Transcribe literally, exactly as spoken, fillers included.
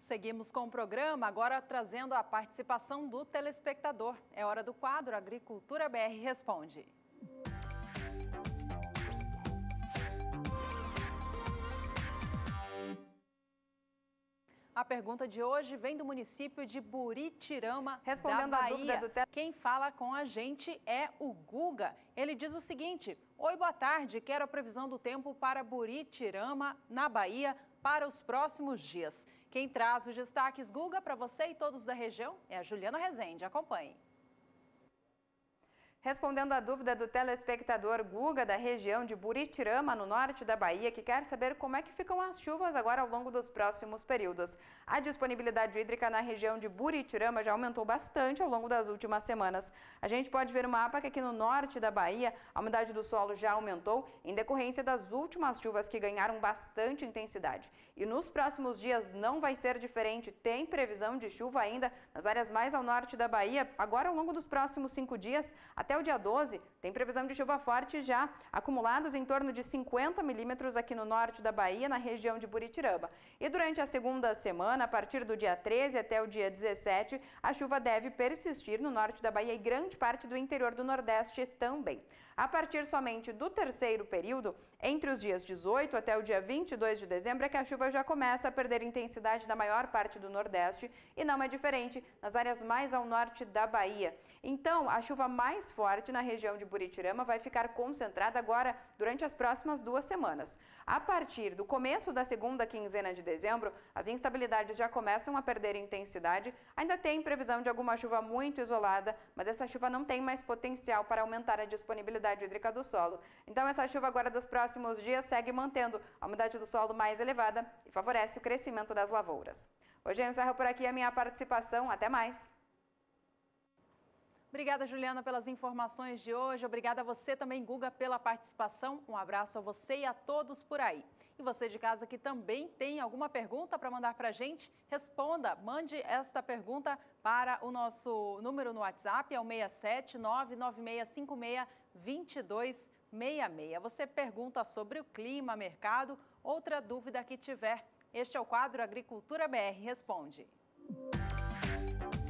Seguimos com o programa, agora trazendo a participação do telespectador. É hora do quadro Agricultura B R Responde. A pergunta de hoje vem do município de Buritirama, Respondendo da Bahia. a dúvida do tele... Quem fala com a gente é o Guga. Ele diz o seguinte: oi, boa tarde, quero a previsão do tempo para Buritirama, na Bahia, para os próximos dias. Quem traz os destaques, Guga, para você e todos da região é a Juliana Rezende. Acompanhe. Respondendo a dúvida do telespectador Guga, da região de Buritirama, no norte da Bahia, que quer saber como é que ficam as chuvas agora ao longo dos próximos períodos. A disponibilidade hídrica na região de Buritirama já aumentou bastante ao longo das últimas semanas. A gente pode ver no mapa que aqui no norte da Bahia, a umidade do solo já aumentou em decorrência das últimas chuvas que ganharam bastante intensidade. E nos próximos dias não vai ser diferente, tem previsão de chuva ainda nas áreas mais ao norte da Bahia, agora ao longo dos próximos cinco dias, até o dia doze, tem previsão de chuva forte já, acumulados em torno de cinquenta milímetros aqui no norte da Bahia, na região de Buritirama. E durante a segunda semana, a partir do dia treze até o dia dezessete, a chuva deve persistir no norte da Bahia e grande parte do interior do Nordeste também. A partir somente do terceiro período, entre os dias dezoito até o dia vinte e dois de dezembro, é que a chuva já começa a perder intensidade na maior parte do Nordeste e não é diferente nas áreas mais ao norte da Bahia. Então, a chuva mais forte na região de Buritirama vai ficar concentrada agora durante as próximas duas semanas. A partir do começo da segunda quinzena de dezembro, as instabilidades já começam a perder intensidade. Ainda tem previsão de alguma chuva muito isolada, mas essa chuva não tem mais potencial para aumentar a disponibilidade hídrica do solo. Então, essa chuva agora dos próximos dias segue mantendo a umidade do solo mais elevada e favorece o crescimento das lavouras. Hoje eu encerro por aqui a minha participação. Até mais! Obrigada, Juliana, pelas informações de hoje. Obrigada a você também, Guga, pela participação. Um abraço a você e a todos por aí. E você de casa que também tem alguma pergunta para mandar para a gente, responda. Mande esta pergunta para o nosso número no WhatsApp, é o seis sete nove nove seis cinco seis dois dois seis seis. Você pergunta sobre o clima, mercado, outra dúvida que tiver. Este é o quadro Agricultura B R Responde.